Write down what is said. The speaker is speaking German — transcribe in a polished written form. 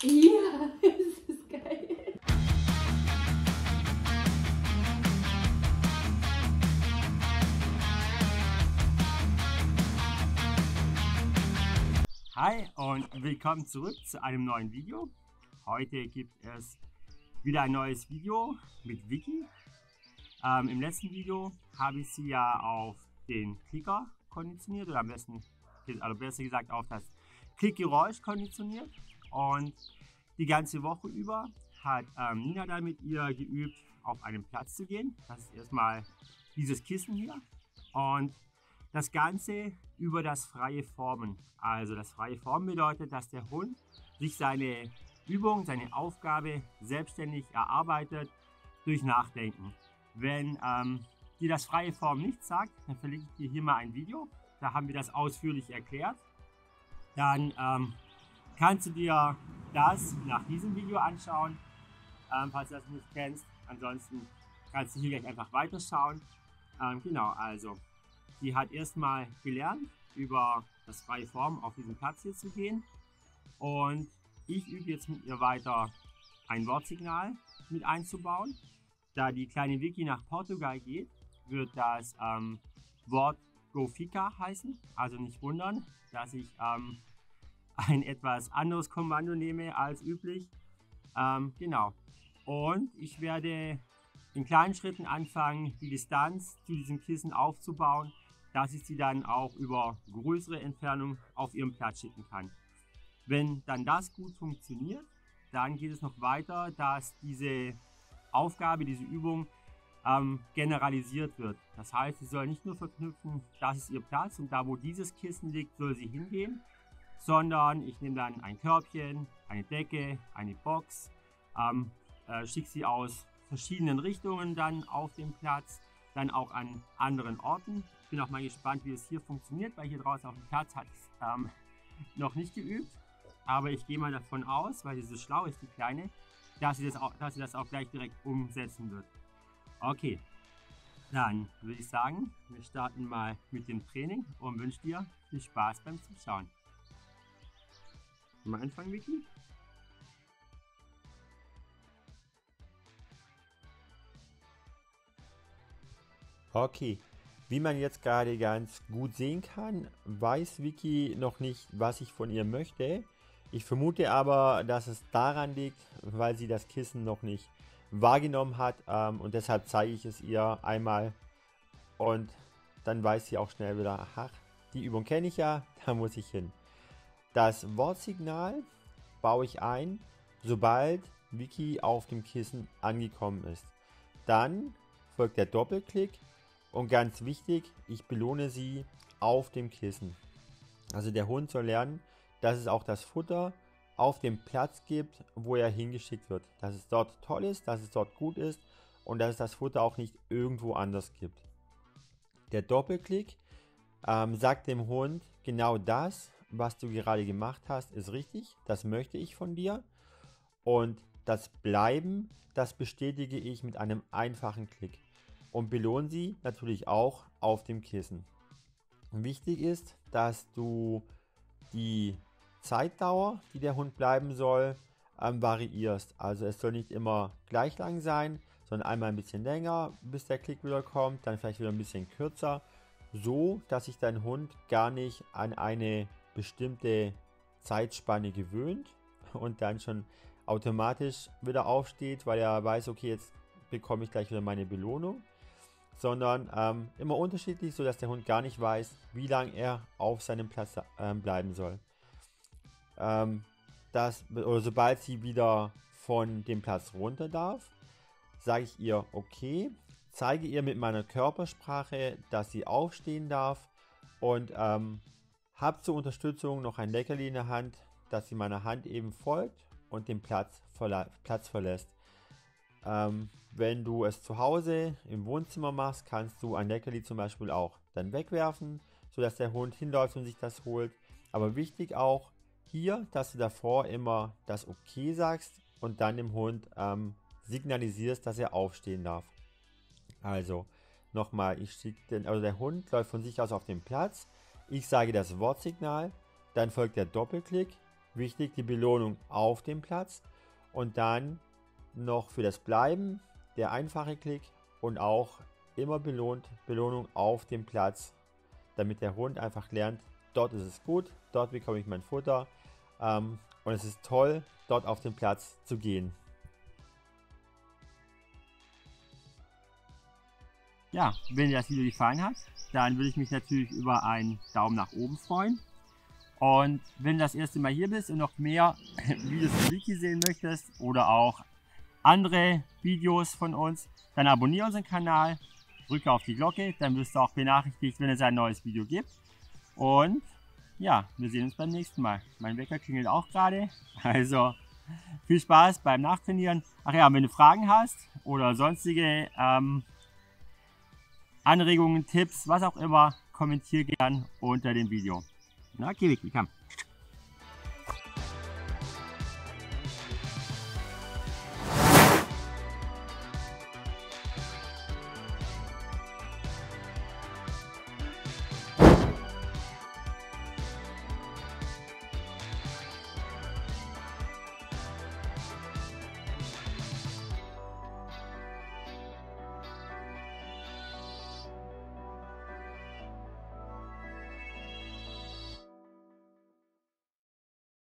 Ja, das ist geil. Hi und willkommen zurück zu einem neuen Video. Heute gibt es wieder ein neues Video mit Vicky. Im letzten Video habe ich sie ja auf den Klicker konditioniert oder besser gesagt auf das Klickgeräusch konditioniert. Und die ganze Woche über hat Nina dann mit ihr geübt, auf einen Platz zu gehen. Das ist erstmal dieses Kissen hier. Und das Ganze über das freie Formen. Also das freie Formen bedeutet, dass der Hund sich seine Übung, seine Aufgabe selbstständig erarbeitet durch Nachdenken. Wenn dir das freie Formen nicht sagt, dann verlinke ich dir hier mal ein Video. Da haben wir das ausführlich erklärt. Dann kannst du dir das nach diesem Video anschauen, falls du das nicht kennst. Ansonsten kannst du hier gleich einfach weiterschauen. Genau, also sie hat erstmal gelernt, über das freie Formen auf diesen Platz hier zu gehen. Und ich übe jetzt mit ihr weiter, ein Wortsignal mit einzubauen. Da die kleine Vicky nach Portugal geht, wird das Wort Go Fica heißen. Also nicht wundern, dass ich ein etwas anderes Kommando nehme als üblich. Genau. Und ich werde in kleinen Schritten anfangen, die Distanz zu diesem Kissen aufzubauen, dass ich sie dann auch über größere Entfernung auf ihrem Platz schicken kann. Wenn dann das gut funktioniert, dann geht es noch weiter, dass diese Aufgabe, diese Übung generalisiert wird. Das heißt, sie soll nicht nur verknüpfen, das ist ihr Platz und da, wo dieses Kissen liegt, soll sie hingehen, sondern ich nehme dann ein Körbchen, eine Decke, eine Box, schicke sie aus verschiedenen Richtungen dann auf den Platz, dann auch an anderen Orten. Ich bin auch mal gespannt, wie es hier funktioniert, weil hier draußen auf dem Platz hat es noch nicht geübt. Aber ich gehe mal davon aus, weil sie so schlau ist, die Kleine, dass sie das auch gleich direkt umsetzen wird. Okay, dann würde ich sagen, wir starten mal mit dem Training und wünsche dir viel Spaß beim Zuschauen. Mal anfangen, Vicky? Okay, wie man jetzt gerade ganz gut sehen kann, weiß Vicky noch nicht, was ich von ihr möchte. Ich vermute aber, dass es daran liegt, weil sie das Kissen noch nicht wahrgenommen hat und deshalb zeige ich es ihr einmal und dann weiß sie auch schnell wieder, ach, die Übung kenne ich ja, da muss ich hin. Das Wortsignal baue ich ein, sobald Vicky auf dem Kissen angekommen ist. Dann folgt der Doppelklick. Und ganz wichtig, ich belohne sie auf dem Kissen. Also der Hund soll lernen, dass es auch das Futter auf dem Platz gibt, wo er hingeschickt wird. Dass es dort toll ist, dass es dort gut ist und dass es das Futter auch nicht irgendwo anders gibt. Der Doppelklick sagt dem Hund, genau das, was du gerade gemacht hast, ist richtig. Das möchte ich von dir. Und das Bleiben, das bestätige ich mit einem einfachen Klick. Und belohnen sie natürlich auch auf dem Kissen. Wichtig ist, dass du die Zeitdauer, die der Hund bleiben soll, variierst. Also es soll nicht immer gleich lang sein, sondern einmal ein bisschen länger, bis der Klick wieder kommt, dann vielleicht wieder ein bisschen kürzer, so dass sich dein Hund gar nicht an eine bestimmte Zeitspanne gewöhnt und dann schon automatisch wieder aufsteht, weil er weiß, okay, jetzt bekomme ich gleich wieder meine Belohnung. Sondern immer unterschiedlich, sodass der Hund gar nicht weiß, wie lange er auf seinem Platz bleiben soll. Sobald sie wieder von dem Platz runter darf, sage ich ihr okay, zeige ihr mit meiner Körpersprache, dass sie aufstehen darf und habe zur Unterstützung noch ein Leckerli in der Hand, dass sie meiner Hand eben folgt und den Platz verlässt. Wenn du es zu Hause im Wohnzimmer machst, kannst du ein Leckerli zum Beispiel auch dann wegwerfen, sodass der Hund hinläuft und sich das holt. Aber wichtig auch hier, dass du davor immer das Okay sagst und dann dem Hund signalisierst, dass er aufstehen darf. Also nochmal, der Hund läuft von sich aus auf den Platz. Ich sage das Wortsignal, dann folgt der Doppelklick Wichtig, die Belohnung auf dem Platz und dann noch für das Bleiben der einfache Klick und auch immer Belohnung auf dem Platz, damit der Hund einfach lernt, dort ist es gut, dort bekomme ich mein Futter und es ist toll, dort auf den Platz zu gehen. Ja, wenn dir das Video gefallen hat, dann würde ich mich natürlich über einen Daumen nach oben freuen. Und wenn du das erste Mal hier bist und noch mehr Videos von Vicky sehen möchtest oder auch andere Videos von uns, dann abonniere unseren Kanal, drücke auf die Glocke, dann wirst du auch benachrichtigt, wenn es ein neues Video gibt. Und ja, wir sehen uns beim nächsten Mal. Mein Wecker klingelt auch gerade, also viel Spaß beim Nachtrainieren. Ach ja, wenn du Fragen hast oder sonstige Anregungen, Tipps, was auch immer, kommentiere gern unter dem Video. Na, okay, Vicky, komm.